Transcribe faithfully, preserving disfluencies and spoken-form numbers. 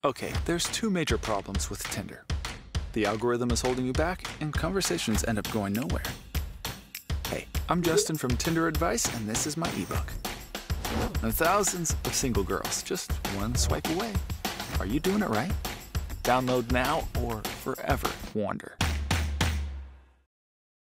Okay, there's two major problems with Tinder. The algorithm is holding you back, and conversations end up going nowhere. Hey, I'm Justin from Tinder Advice, and this is my ebook. Now, thousands of single girls, just one swipe away. Are you doing it right? Download now or forever wander.